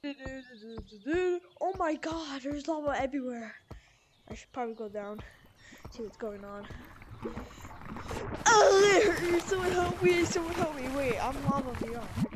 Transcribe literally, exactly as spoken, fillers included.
Oh my god, there's lava everywhere. I should probably go down, see what's going on. Oh, there! Someone help me! Someone help me! Wait, I'm lava beyond.